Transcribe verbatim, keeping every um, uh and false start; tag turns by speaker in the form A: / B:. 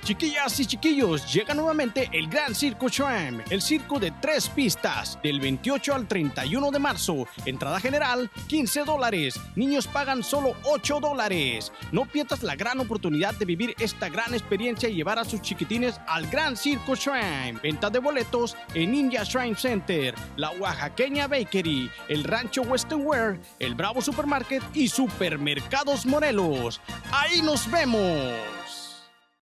A: Chiquillas y chiquillos, llega nuevamente el Gran Circo Shrimp, el circo de tres pistas, del veintiocho al treinta y uno de marzo. Entrada general, quince dólares. Niños pagan solo ocho dólares. No pierdas la gran oportunidad de vivir esta gran experiencia y llevar a sus chiquitines al Gran Circo Shrimp. Venta de boletos en Ninja Shrimp Center, la Oaxaqueña Bakery, el Rancho Western Wear, el Bravo Supermarket y Supermercados Morelos. ¡Ahí nos vemos!